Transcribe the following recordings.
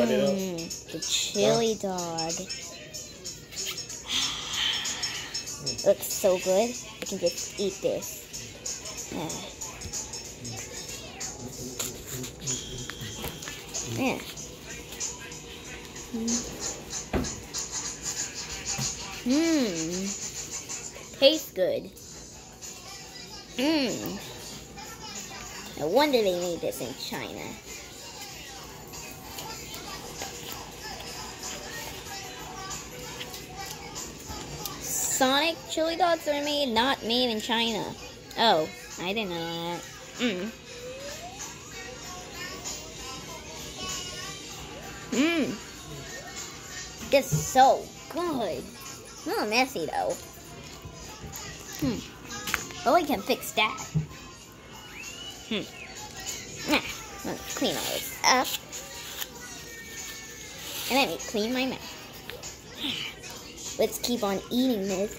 cut it up. The chili dog. Looks so good. I can just eat this. Yeah. Tastes good. No wonder they made this in China. Sonic chili dogs are not made in China. Oh, I didn't know that. This is so good. A little messy though. But we can fix that. Let's clean all this up. And let me clean my mouth. Let's keep on eating this.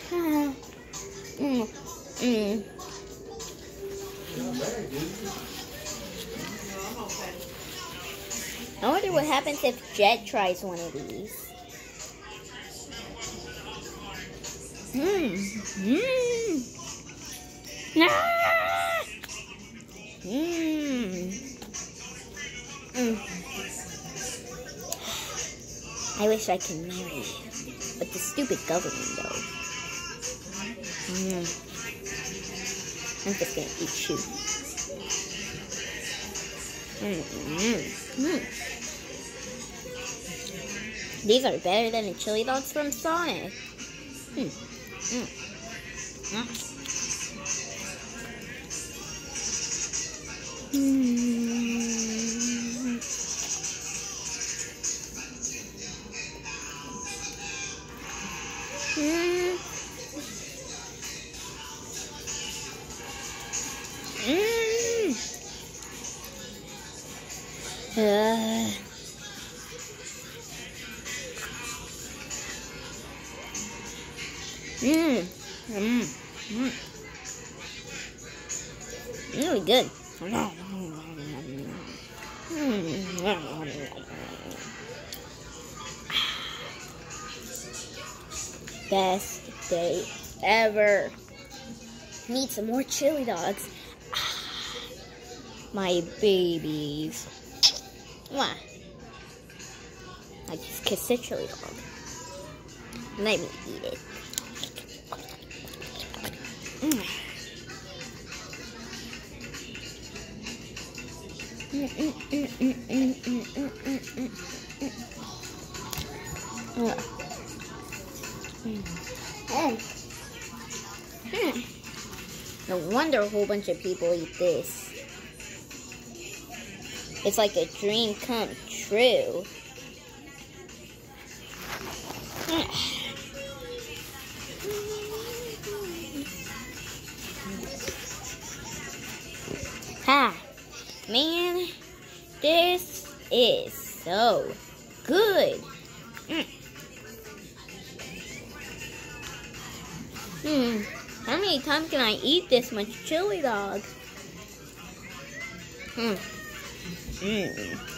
I wonder what happens if Jet tries one of these. I wish I could marry you. But the stupid government, though. I'm just gonna eat you. These are better than the chili dogs from Sonic. Really good. Best day ever. Need some more chili dogs. My babies. Mwah. I just kissed a chili dog. Let me eat it. No wonder a whole bunch of people eat this. It's like a dream come true. Man, this is so good. How many times can I eat this much chili dog?